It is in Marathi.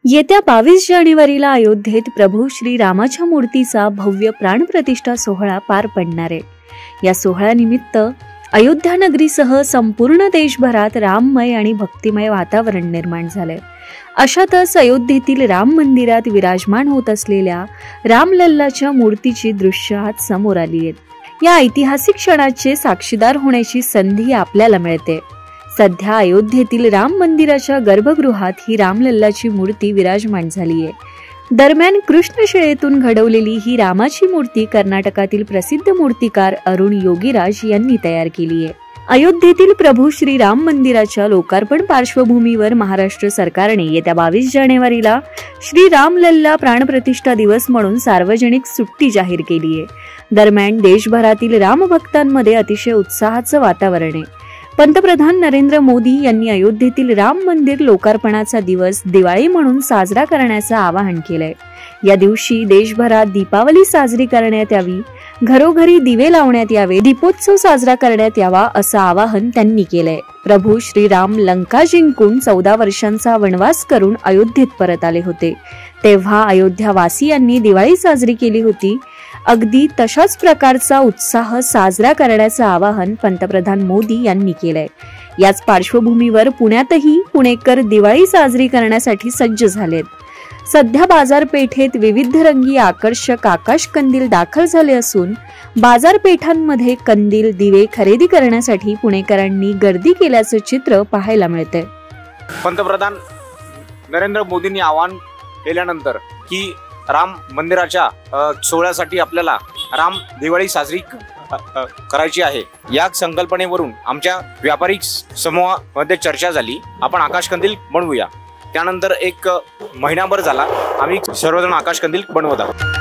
येत्या 22 जानेवारीला अयोध्येत प्रभू श्री रामाच्या मूर्तीचा भव्य प्राणप्रतिष्ठा सोहळा पार पडणार आहे। या सोहळ्यानिमित्त अयोध्या नगरीसह संपूर्ण देशभरात राममय आणि भक्तिमय वातावरण निर्माण झालंय। अशातच अयोध्येतील राम मंदिरात विराजमान होत असलेल्या रामलल्लाच्या मूर्तीची दृश्य आज समोर आली आहेत। या ऐतिहासिक क्षणाचे साक्षीदार होण्याची संधी आपल्याला मिळते। सध्या अयोध्येतील राम मंदिराच्या गर्भगृहात ही रामलल्लाची मूर्ती विराजमान झाली आहे। दरम्यान कृष्णशिळेतून घडवलेली ही रामाची मूर्ती कर्नाटकातील प्रसिद्ध मूर्तिकार अरुण योगीराज यांनी तयार केली आहे। अयोध्येतील प्रभू श्री राम मंदिराच्या लोकार्पण पार्श्वभूमीवर महाराष्ट्र सरकारने येत्या 22 जानेवारीला श्री रामलल्ला प्राणप्रतिष्ठा दिवस म्हणून सार्वजनिक सुट्टी जाहीर केली आहे। दरम्यान देशभरातील रामभक्तांमध्ये अतिशय उत्साहाचं वातावरण आहे। पंतप्रधान नरेंद्र मोदी यांनी अयोध्येतील राम मंदिर लोकार्पणाचा दिवस दिवाळी म्हणून साजरा करण्याचं आवाहन केलंय। या दिवशी देशभरात दीपावली साजरी करण्यात यावी, घरोघरी दिवे लावण्यात यावे, दीपोत्सव साजरा करण्यात यावा असं आवाहन त्यांनी केलंय। प्रभू श्रीराम लंका जिंकून 14 वर्षांचा वनवास करून अयोध्येत परत आले होते, तेव्हा अयोध्यावासियांनी दिवाळी साजरी केली होती। अगदी तशाच प्रकारचा उत्साह साजरा करण्याचं आवाहन पंतप्रधान मोदी यांनी केलंय। याच पार्श्वभूमीवर पुण्यातही पुणेकर दिवाळी साजरी करण्यासाठी सज्ज झालेत। सध्या बाजारपेठेत विविध रंगी आकर्षक आकाश कंदील दाखल झाले असून बाजारपेठांमध्ये कंदील दिवे खरेदी करण्यासाठी पुणेकरांनी गर्दी केल्याचं चित्र पाहायला मिळतंय। पंतप्रधान नरेंद्र मोदींनी आवाहन केल्यानंतर की राम मंदिराच्या सोहळ्यासाठी आपल्याला राम दिवाळी साजरी करायची आहे, या संकल्पनेवरून आमच्या व्यापारी समूहामध्ये चर्चा झाली। आपण आकाश कंदील बनवूया। त्यानंतर एक महिनाभर झाला आम्ही सर्वजण आकाश कंदील बनवत आहोत।